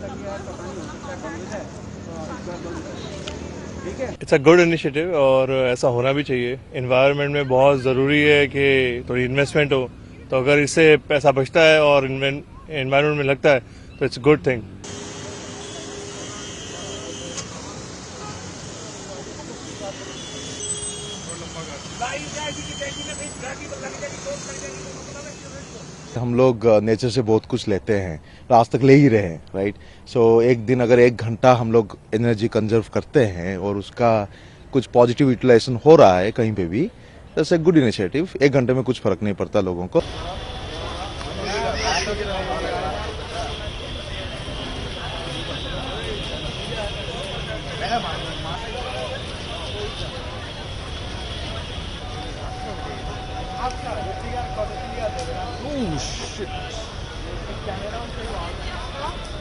It's a good initiative और ऐसा होना भी चाहिए। एनवायरनमेंट में बहुत ज़रूरी है कि थोड़ी इन्वेस्टमेंट हो, तो अगर इससे पैसा बचता है और एनवायरनमेंट में लगता है तो इट्स गुड थिंग। हम लोग नेचर से बहुत कुछ लेते हैं, आज तक ले ही रहे हैं, राइट। सो एक दिन अगर 1 घंटा हम लोग एनर्जी कंजर्व करते हैं और उसका कुछ पॉजिटिव यूटिलाइजेशन हो रहा है कहीं पे भी, दैट्स ए गुड इनिशिएटिव। 1 घंटे में कुछ फर्क नहीं पड़ता लोगों को। Oh shit.